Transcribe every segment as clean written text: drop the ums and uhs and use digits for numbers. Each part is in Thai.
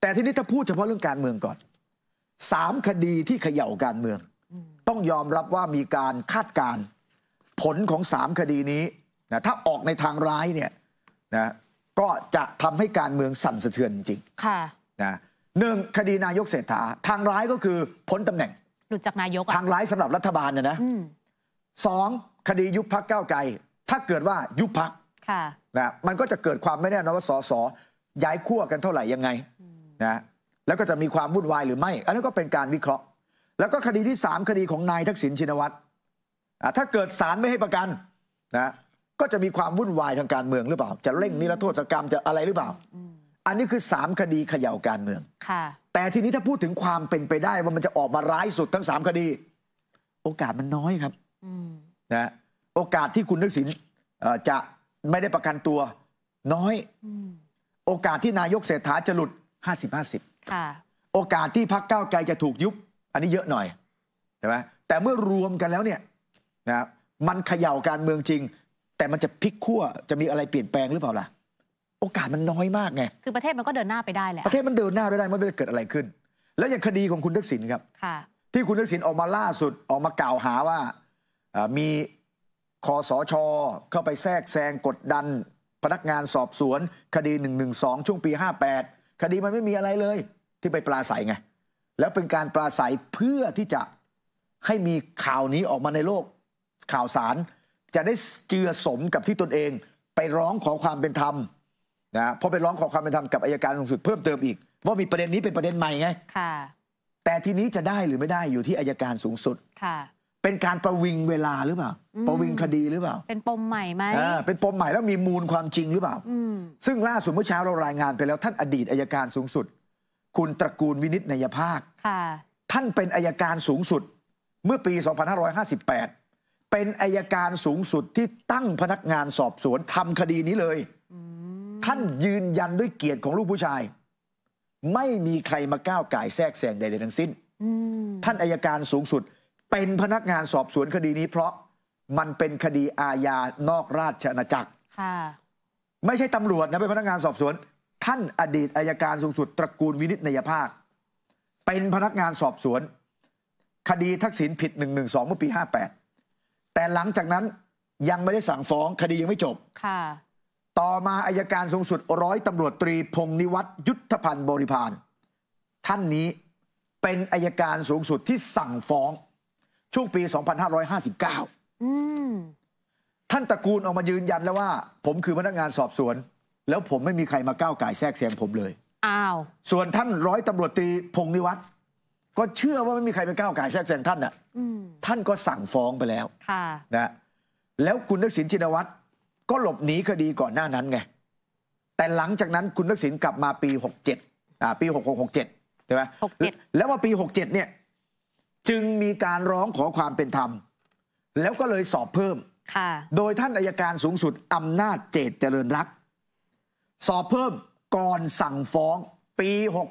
แต่ทีนี้ถ้าพูดเฉพาะเรื่องการเมืองก่อน3 คดีที่เขย่าการเมืองต้องยอมรับว่ามีการคาดการณ์ผลของ3 คดีนี้นะถ้าออกในทางร้ายเนี่ยนะก็จะทำให้การเมืองสั่นสะเทือนจริงค่ะนะ1 คดีนายกเศรษฐาทางร้ายก็คือพ้นตำแหน่งหลุดจากนายกทางร้ายสำหรับรัฐบาลนะ2 คดียุบพรรคก้าวไกลถ้าเกิดว่ายุบพรรคนะมันก็จะเกิดความไม่แน่นอนว่าสสย้ายขั้วกันเท่าไหร่ยังไงนะแล้วก็จะมีความวุ่นวายหรือไม่อันนั้นก็เป็นการวิเคราะห์แล้วก็คดีที่3 คดีของนายทักษิณชินวัตรถ้าเกิดศาลไม่ให้ประกันนะก็จะมีความวุ่นวายทางการเมืองหรือเปล่าจะเร่งนิรโทษกรรมจะอะไรหรือเปล่าอันนี้คือ3 คดีเขย่าการเมืองแต่ทีนี้ถ้าพูดถึงความเป็นไปได้ว่ามันจะออกมาร้ายสุดทั้ง3 คดีโอกาสมันน้อยครับนะโอกาสที่คุณทักษิณจะไม่ได้ประกันตัวน้อยโอกาสที่นายกเศรษฐาจะหลุด50-50โอกาสที่พรรคก้าวไกลจะถูกยุบอันนี้เยอะหน่อยใช่ไหมแต่เมื่อรวมกันแล้วเนี่ยนะมันเขย่าการเมืองจริงแต่มันจะพลิกขั้วจะมีอะไรเปลี่ยนแปลงหรือเปล่าล่ะโอกาสมันน้อยมากไงคือประเทศมันก็เดินหน้าไปได้แหละประเทศมันเดินหน้าไปได้ไม่ได้เกิดอะไรขึ้นแล้วอย่างคดีของคุณทักษิณครับที่คุณทักษิณออกมาล่าสุดออกมากล่าวหาว่ามีคสช.เข้าไปแทรกแซงกดดันพนักงานสอบสวนคดี112ช่วงปี58คดีมันไม่มีอะไรเลยที่ไปปราศัยไงแล้วเป็นการปราศัยเพื่อที่จะให้มีข่าวนี้ออกมาในโลกข่าวสารจะได้เจือสมกับที่ตนเองไปร้องขอความเป็นธรรมนะเพราะไปร้องขอความเป็นธรรมกับอัยการสูงสุดเพิ่มเติมอีกว่ามีประเด็นนี้เป็นประเด็นใหม่ไงแต่ทีนี้จะได้หรือไม่ได้อยู่ที่อัยการสูงสุดเป็นการประวิงเวลาหรือเปล่าประวิงคดีหรือเปล่าเป็นปมใหม่ไหมเป็นปมใหม่แล้วมีมูลความจริงหรือเปล่าซึ่งล่าสุดเมื่อเช้าเรารายงานไปแล้วท่านอดีตอัยการสูงสุดคุณตระกูลวินิจนัยภาคท่านเป็นอัยการสูงสุดเมื่อปี2558เป็นอัยการสูงสุดที่ตั้งพนักงานสอบสวนทำคดีนี้เลยท่านยืนยันด้วยเกียรติของลูกผู้ชายไม่มีใครมาก้าวก่ายแทรกแซงใดๆทั้งสิ้นท่านอัยการสูงสุดเป็นพนักงานสอบสวนคดีนี้เพราะมันเป็นคดีอาญานอกราชอาณาจักรไม่ใช่ตำรวจนะเป็นพนักงานสอบสวนท่านอดีตอัยการสูงสุดตระกูลวินิจนัยภาคเป็นพนักงานสอบสวนคดีทักษิณผิด112เมื่อปี58แต่หลังจากนั้นยังไม่ได้สั่งฟ้องคดียังไม่จบต่อมาอัยการสูงสุดร้อยตำรวจตรีพงษ์นิวัฒน์ยุทธพันธ์บริพารท่านนี้เป็นอัยการสูงสุดที่สั่งฟ้องช่วงปี2559ท่านตระกูลออกมายืนยันแล้วว่าผมคือพนักงานสอบสวนแล้วผมไม่มีใครมาก้าวก่ายแทรกแซงผมเลยส่วนท่านร้อยตำรวจตรีพงษ์นิวัฒน์ก็เชื่อว่าไม่มีใครไปก้าวก่ายแทรกแซงท่านท่านก็สั่งฟ้องไปแล้วนะแล้วคุณทักษิณชินวัตรก็หลบหนีคดีก่อนหน้านั้นไงแต่หลังจากนั้นคุณทักษิณกลับมาปี67ปี6667ใช่ไหมแล้วมาปี67เนี่ยจึงมีการร้องขอความเป็นธรรมแล้วก็เลยสอบเพิ่มโดยท่านอัยการสูงสุดอำนาจเจตเจริญรักสอบเพิ่มก่อนสั่งฟ้องปี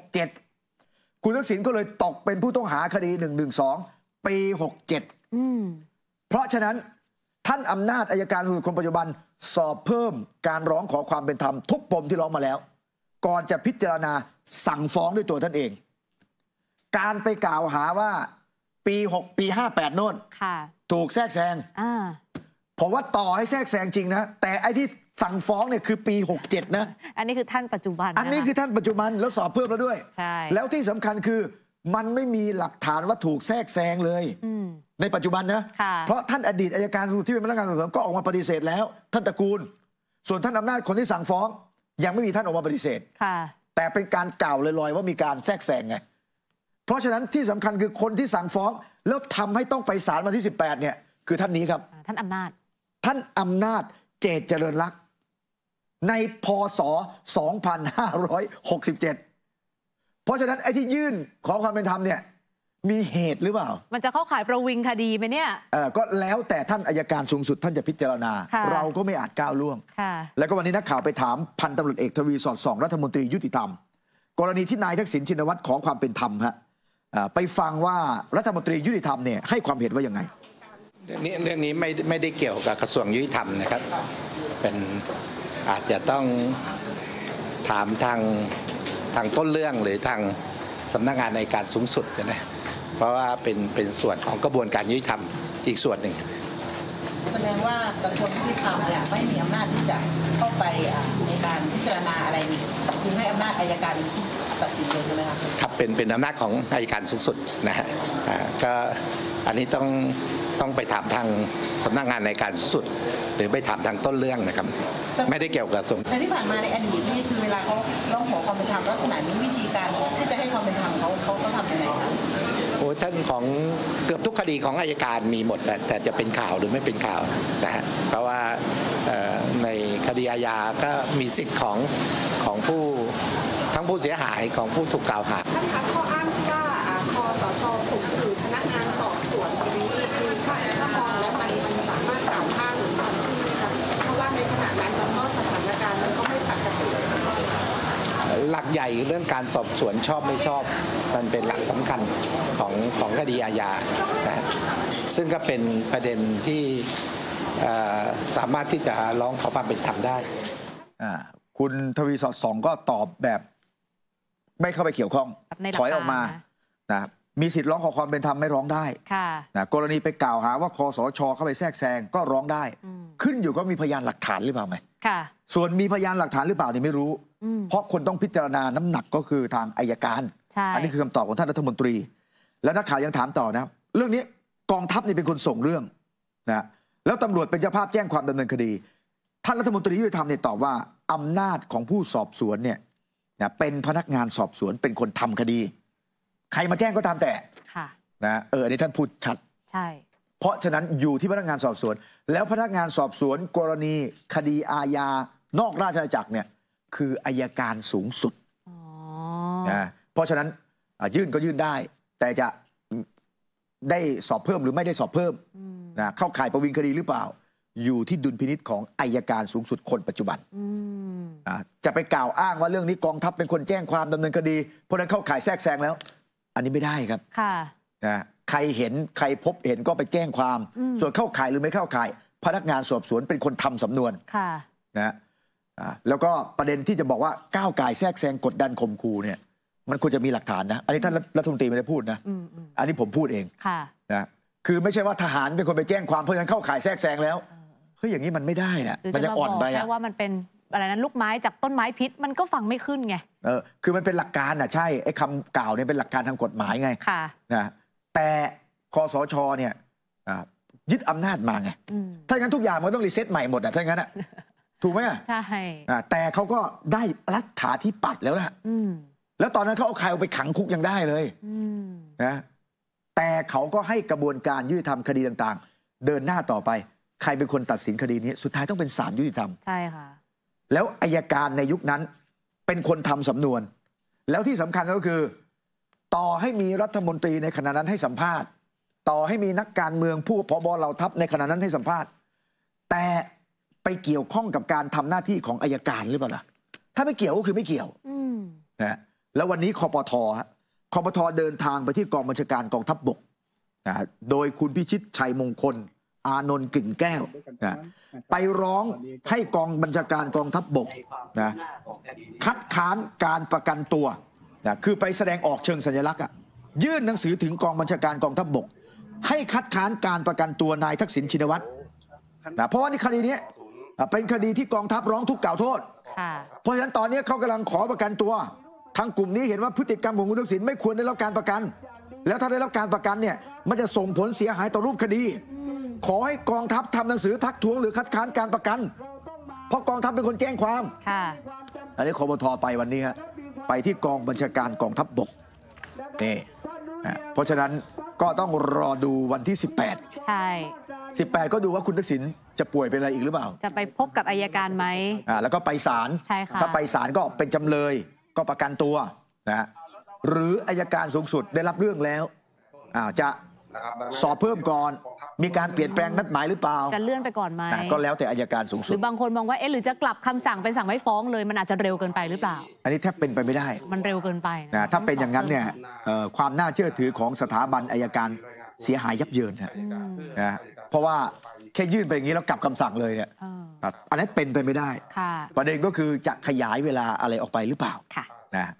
67คุณทักษิณก็เลยตกเป็นผู้ต้องหาคดี112ปี67เพราะฉะนั้นท่านอำนาจอัยการสูงสุดคนปัจจุบันสอบเพิ่มการร้องขอความเป็นธรรมทุกปมที่ร้องมาแล้วก่อนจะพิจารณาสั่งฟ้องด้วยตัวท่านเองการไปกล่าวหาว่าปี58โน่นถูกแทรกแซงผมว่าต่อให้แทรกแซงจริงนะแต่ไอ้ที่สั่งฟ้องเนี่ยคือปี67นะอันนี้คือท่านปัจจุบันอันนี้คือท่านปัจจุบันแล้วสอบเพิ่มแล้วด้วยแล้วที่สำคัญคือมันไม่มีหลักฐานว่าถูกแทรกแซงเลยในปัจจุบันนะเพราะท่านอดีตอัยการสูงสุดที่เป็นพนักงานสอบสวนก็ออกมาปฏิเสธแล้วท่านตระกูลส่วนท่านอำนาจคนที่สั่งฟ้องยังไม่มีท่านออกมาปฏิเสธแต่เป็นการกล่าวลอยๆว่ามีการแทรกแซงไงเพราะฉะนั้นที่สำคัญคือคนที่สั่งฟ้องแล้วทำให้ต้องไปศาลวันที่18เนี่ยคือท่านนี้ครับท่านอำนาจเจตเจริญรักในพ.ศ. 2567เพราะฉะนั้นไอ้ที่ยื่นขอความเป็นธรรมเนี่ยมีเหตุหรือเปล่ามันจะเข้าข่ายประวิงคดีไหมเนี่ยก็แล้วแต่ท่านอัยการสูงสุดท่านจะพิจารณาเราก็ไม่อาจก้าวล่วงแล้วก็วันนี้นักข่าวไปถามพันตำรวจเอกทวีสอดส่องรัฐมนตรียุติธรรมกรณีที่นายทักษิณชินวัตรขอความเป็นธรรมฮะไปฟังว่ารัฐมนตรียุติธรรมเนี่ยให้ความเห็นว่ายังไงเรื่องนี้ไม่ได้เกี่ยวกับกระทรวงยุติธรรมนะครับเป็นอาจจะต้องถามทางทางต้นเรื่องหรือทางสำนักงานอัยการสูงสุดนะเพราะว่าเป็นส่วนของกระบวนการยุติธรรมอีกส่วนหนึ่งแสดงว่ากระทรวงยุติธรรมเนี่ยไม่มีอำนาจที่จะเข้าไปในการพิจารณาอะไรนี่คือให้อำนาจอัยการตัดสินเลยใช่ไหมครับครับเป็นอำนาจของอัยการสูงสุดนะฮะก็อันนี้ต้องไปถามทางสำนักงานอัยการสูงสุดหรือไปถามทางต้นเรื่องนะครับไม่ได้เกี่ยวกับส่วนแต่ที่ผ่านมาในอดีตนี่คือเวลาเขาร้องขอความเป็นธรรมลักษณะนี้วิธีการที่จะให้ความเป็นธรรมเขาทำยังไงครับโอ้ท่านของเกือบทุกคดีของอัยการมีหมดแต่จะเป็นข่าวหรือไม่เป็นข่าวนะฮะเพราะว่าในคดีอาญาก็มีสิทธิ์ของผู้ทั้งผู้เสียหายของผู้ถูกกล่าวหาท่านคะข้ออ้างที่ว่าคสช.ถูกหรือพนักงานสอบสวนตรงนี้คือถ้ามองแล้วมันสามารถกล่าวอ้างหรือทำขึ้นไหมคะเพราะว่าในขณะนั้นก็สถานการณ์มันก็ไม่ปกติหลักใหญ่เรื่องการสอบสวนชอบไม่ชอบมันเป็นหลักสำคัญของคดีอาญานะซึ่งก็เป็นประเด็นที่สามารถที่จะร้องขอความเป็นธรรมได้คุณทวีสอดส่องก็ตอบแบบไม่เข้าไปเกี่ยวข้องถอยออกมานะมีสิทธิ์ร้องขอความเป็นธรรมไม่ร้องได้นะกรณีไปกล่าวหาว่าคสช.เข้าไปแทรกแซงก็ร้องได้ขึ้นอยู่ก็มีพยานหลักฐานหรือเปล่าไหมส่วนมีพยานหลักฐานหรือเปล่านี่ไม่รู้เพราะคนต้องพิจารณาน้ำหนักก็คือทางอัยการอันนี้คือคำตอบของท่านรัฐมนตรีแล้วนักข่าวยังถามต่อนะเรื่องนี้กองทัพนี่เป็นคนส่งเรื่องนะแล้วตำรวจเป็นเจ้าภาพแจ้งความดำเนินคดีท่านรัฐมนตรียุติธรรมเนี่ยตอบว่าอำนาจของผู้สอบสวนเนี่ยเป็นพนักงานสอบสวนเป็นคนทำคดีใครมาแจ้งก็ตามแต่นะอันนี้ท่านพูดชัดใช่เพราะฉะนั้นอยู่ที่พนักงานสอบสวนแล้วพนักงานสอบสวนกรณีคดีอาญานอกราชอาณาจักรเนี่ยคืออัยการสูงสุดนะเพราะฉะนั้นยื่นก็ยื่นได้แต่จะได้สอบเพิ่มหรือไม่ได้สอบเพิ่มนะเข้าข่ายประวิงคดีหรือเปล่าอยู่ที่ดุลพินิจของอัยการสูงสุดคนปัจจุบันจะไปกล่าวอ้างว่าเรื่องนี้กองทัพเป็นคนแจ้งความดำเนินคดีเพราะนั้นเข้าข่ายแทรกแซงแล้วอันนี้ไม่ได้ครับนะใครเห็นใครพบเห็นก็ไปแจ้งความส่วนเข้าข่ายหรือไม่เข้าข่ายพนักงานสอบสวนเป็นคนทำสำนวนนะแล้วก็ประเด็นที่จะบอกว่าก้าวไก่แทรกแซงกดดันข่มขู่เนี่ยมันควรจะมีหลักฐานนะอันนี้ท่านรัฐมนตรีไม่ได้พูดนะอันนี้ผมพูดเองนะคือไม่ใช่ว่าทหารเป็นคนไปแจ้งความเพราะฉะนั้นเข้าข่ายแทรกแซงแล้วเฮ้ยอย่างนี้มันไม่ได้นะมันจะอ่อนไปอะว่ามันเป็นอะไรนั้นลูกไม้จากต้นไม้พิษมันก็ฟังไม่ขึ้นไงคือมันเป็นหลักการนะใช่ไอ้คำกล่าวเนี่ยเป็นหลักการทางกฎหมายไงนะแต่คสช.เนี่ยยึดอำนาจมาไงถ้าอย่างนั้นทุกอย่างมันต้องรีเซ็ตใหม่หมดอ่ะถ้าอย่างนั้นอ่ะถูกไหมใช่แต่เขาก็ได้รัฐาธิปัตย์แล้วนะแล้วตอนนั้นเขาเอาใครเอาไปขังคุกยังได้เลยนะแต่เขาก็ให้กระบวนการยุติธรรมคดีต่างๆเดินหน้าต่อไปใครเป็นคนตัดสินคดีนี้สุดท้ายต้องเป็นศาลยุติธรรมใช่ค่ะแล้วอัยการในยุคนั้นเป็นคนทำสำนวนแล้วที่สำคัญก็คือต่อให้มีรัฐมนตรีในขณะนั้นให้สัมภาษณ์ต่อให้มีนักการเมืองผู้ผบ.เหล่าทัพในขณะนั้นให้สัมภาษณ์แต่ไปเกี่ยวข้องกับการทำหน้าที่ของอัยการหรือเปล่าล่ะถ้าไม่เกี่ยวก็คือไม่เกี่ยวนะแล้ววันนี้คปท.เดินทางไปที่กองบัญชาการกองทัพบกนะโดยคุณพิชิตชัยมงคลอานนท์กลิ่นแก้วนะไปร้องให้กองบัญชาการกองทัพบกนะคัดค้านการประกันตัวนะคือไปแสดงออกเชิงสัญลักษณ์ยื่นหนังสือถึงกองบัญชาการกองทัพบกให้คัดค้านการประกันตัวนายทักษิณชินวัตรนะเพราะว่าในคดีนี้เป็นคดีที่กองทัพร้องทุกข์กล่าวโทษเพราะฉะนั้นตอนนี้เขากำลังขอประกันตัวทางกลุ่มนี้เห็นว่าพฤติกรรมของคุณทักษิณไม่ควรได้รับการประกันแล้วถ้าได้รับการประกันเนี่ยมันจะส่งผลเสียหายต่อรูปคดีขอให้กองทัพทำหนังสือทักท้วงหรือคัดค้านการประกันเพราะกองทัพเป็นคนแจ้งความอันนี้คปท.ไปวันนี้ฮะไปที่กองบัญชาการกองทัพบกนี่เพราะฉะนั้นก็ต้องรอดูวันที่18ใช่18ก็ดูว่าคุณทักษิณจะป่วยเป็นอะไรอีกหรือเปล่าจะไปพบกับอัยการไหมแล้วก็ไปศาลถ้าไปศาลก็เป็นจำเลยก็ประกันตัวนะหรืออัยการสูงสุดได้รับเรื่องแล้วจะสอบเพิ่มก่อนมีการเปลี่ยนแปลงนัดหมายหรือเปล่าจะเลื่อนไปก่อนไหมก็แล้วแต่อัยการสูงสุดหรือบางคนมองว่าหรือจะกลับคำสั่งเป็นสั่งไม่ฟ้องเลยมันอาจจะเร็วเกินไปหรือเปล่าอันนี้แทบเป็นไปไม่ได้มันเร็วเกินไปนะถ้าเป็นอย่างนั้นเนี่ยความน่าเชื่อถือของสถาบันอัยการเสียหายยับเยินนะเพราะว่าแค่ยื่นไปอย่างนี้แล้วกลับคำสั่งเลยเนี่ยอันนั้นเป็นไปไม่ได้ประเด็นก็คือจะขยายเวลาอะไรออกไปหรือเปล่านะ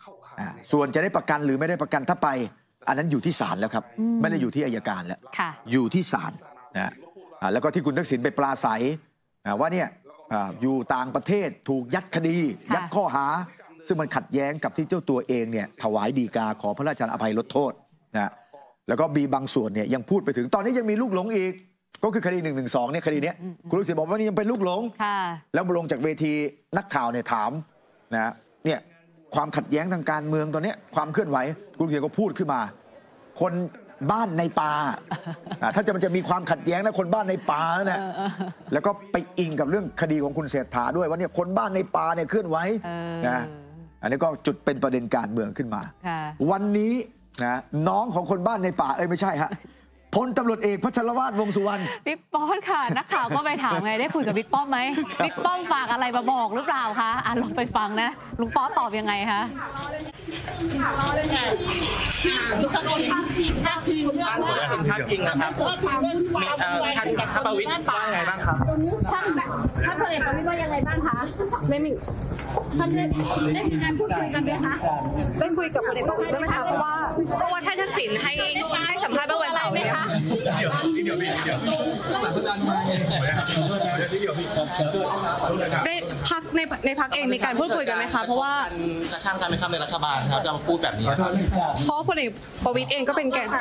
ส่วนจะได้ประกันหรือไม่ได้ประกันถ้าไป อันนั้นอยู่ที่ศาลแล้วครับไม่ได้อยู่ที่อัยการแล้วอยู่ที่ศาลนะแล้วก็ที่คุณทักษิณไปปราศัยว่าเนี่ยอยู่ต่างประเทศถูกยัดคดียัดข้อหาซึ่งมันขัดแย้งกับที่เจ้าตัวเองเนี่ยถวายฎีกาขอพระราชทานอภัยลดโทษนะแล้วก็มีบางส่วนเนี่ยยังพูดไปถึงตอนนี้ยังมีลูกหลงอีกก็คือคดี112เนี่ยคดีนี้คุณทักษิณบอกว่านี่ยังเป็นลูกหลงแล้วลงจากเวทีนักข่าวเนี่ยถามนะเนี่ยความขัดแย้งทางการเมืองตอนนี้ความเคลื่อนไหวคุณทักษิณก็พูดขึ้นมาคนบ้านในป่าถ้ามันจะมีความขัดแย้งนะคนบ้านในป่านั่นแหละแล้วก็ไปอิงกับเรื่องคดีของคุณเศรษฐาด้วยว่าเนี่ยคนบ้านในป่าเนี่ยเคลื่อนไหวนะอันนี้ก็จุดเป็นประเด็นการเมืองขึ้นมาวันนี้นะน้องของคนบ้านในป่าไม่ใช่ฮะพลตำรวจเอกพัชรวาทวงษ์สุวรรณบิ๊กป้อมค่ะนักข่าวก็ไปถามไงได้คุยกับบิ๊กป้อมไหมบิ๊กป้อมฝากอะไรมาบอกหรือเปล่าคะลองไปฟังนะลุงป้อตอบยังไงคะท่านจริงนะครับท่านประวิตรว่ายังไงบ้างครับท่านพลเอกประวิตรว่ายังไงบ้างคะได้มีการพูดคุยกันไหมคะได้คุยกับพลเอกประวิตรไหมคะเพราะว่าท่านทักษิณให้สัมภาษณ์เมื่อวันเสาร์ไหมคะได้พักในพักเองมีการพูดคุยกันไหมคะเพราะว่าจะข้ามกันไม่ข้ามในรัฐบาลครับจะพูดแบบนี้เพราะพลเอกประวิตรเองก็เป็นแกน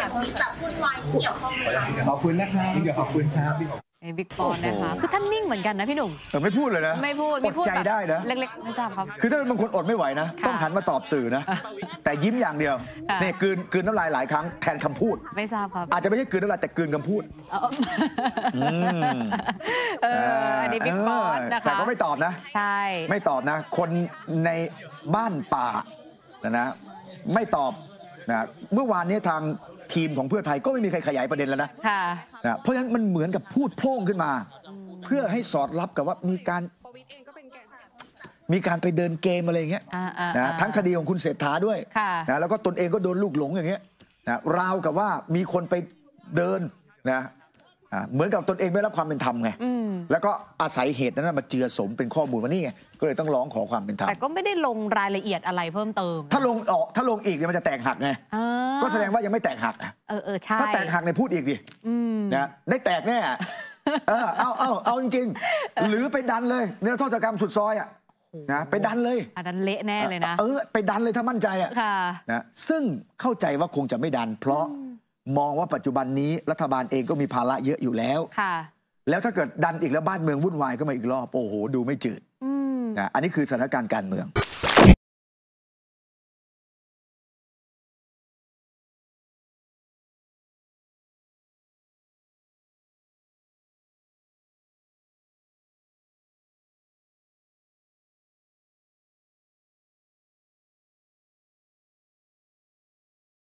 ขอบคุณนะครับเดี๋ยวขอบคุณครับบิ๊กป้อมนะคะคือท่านนิ่งเหมือนกันนะพี่หนุ่มไม่พูดเลยนะไม่พูดอดใจได้นะเล็กๆไม่ทราบครับคือถ้าเป็นบางคนอดไม่ไหวนะต้องหันมาตอบสื่อนะแต่ยิ้มอย่างเดียวเนี่ยกลืนน้ำลายหลายครั้งแทนคำพูดไม่ทราบครับอาจจะไม่ใช่กลืนน้ำลายแต่กลืนคำพูดอันนี้บิ๊กป้อมนะคะแต่ก็ไม่ตอบนะใช่ไม่ตอบนะคนในบ้านป่านะไม่ตอบนะเมื่อวานนี้ทางทีมของเพื่อไทยก็ไม่มีใครขยายประเด็นแล้วนะเพราะฉะนั้นมันเหมือนกับพูดโพร่งขึ้นมาเพื่อให้สอดรับกับว่ามีการไปเดินเกมอะไรอย่างเงี้ยนะทั้งคดีของคุณเศรษฐาด้วยนะแล้วก็ตนเองก็โดนลูกหลงอย่างเงี้ยนะราวกับว่ามีคนไปเดินนะเหมือนกับตนเองไม่รับความเป็นธรรมไงแล้วก็อาศัยเหตุนั้นมาเจือสมเป็นข้อมูลว่านี่ไงก็เลยต้องร้องขอความเป็นธรรมแต่ก็ไม่ได้ลงรายละเอียดอะไรเพิ่มเติมถ้าลงอีกเนี่ยมันจะแตกหักไงก็แสดงว่ายังไม่แตกหักใช่ถ้าแตกหักเนี่ยพูดอีกดินะได้แตกแน่เอาจริงๆหรือไปดันเลยนิรโทษกรรมสุดซอยนะไปดันเลยอันนั้นเละแน่เลยนะไปดันเลยถ้ามั่นใจนะซึ่งเข้าใจว่าคงจะไม่ดันเพราะมองว่าปัจจุบันนี้รัฐบาลเองก็มีภาระเยอะอยู่แล้วแล้วถ้าเกิดดันอีกแล้วบ้านเมืองวุ่นวายก็มาอีกรอบโอ้โหดูไม่จืดอันนี้คือสถานการณ์การเมือง